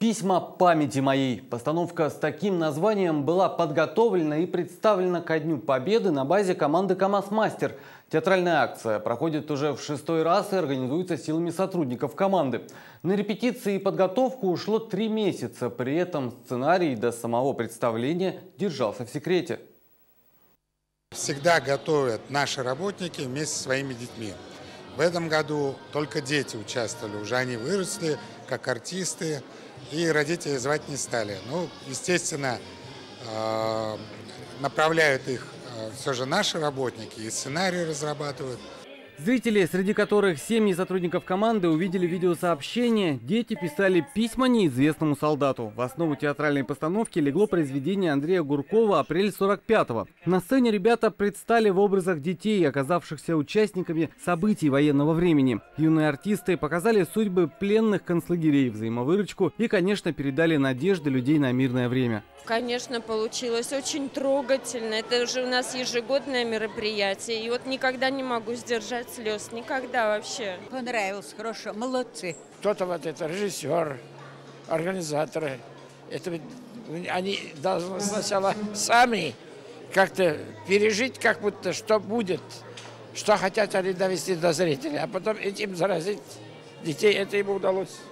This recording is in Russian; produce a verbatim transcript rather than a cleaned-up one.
«Письма памяти моей». Постановка с таким названием была подготовлена и представлена ко Дню Победы на базе команды «КамАЗ-Мастер». Театральная акция проходит уже в шестой раз и организуется силами сотрудников команды. На репетиции и подготовку ушло три месяца. При этом сценарий до самого представления держался в секрете. Всегда готовят наши работники вместе со своими детьми. В этом году только дети участвовали, уже они выросли как артисты, и родители звать не стали. Ну, естественно, направляют их все же наши работники, и сценарий разрабатывают. Зрители, среди которых семьи сотрудников команды, увидели видеосообщение. Дети писали письма неизвестному солдату. В основу театральной постановки легло произведение Андрея Гуркова «Апрель сорок пятого». На сцене ребята предстали в образах детей, оказавшихся участниками событий военного времени. Юные артисты показали судьбы пленных концлагерей, взаимовыручку и, конечно, передали надежды людей на мирное время. Конечно, получилось очень трогательно. Это же у нас ежегодное мероприятие. И вот никогда не могу сдержать слез. Никогда вообще. Понравилось, хорошо, молодцы. Кто-то вот это режиссер, организаторы. Это они должны сначала сами как-то пережить, как будто что будет, что хотят они довести до зрителя, а потом этим заразить детей. Это им удалось.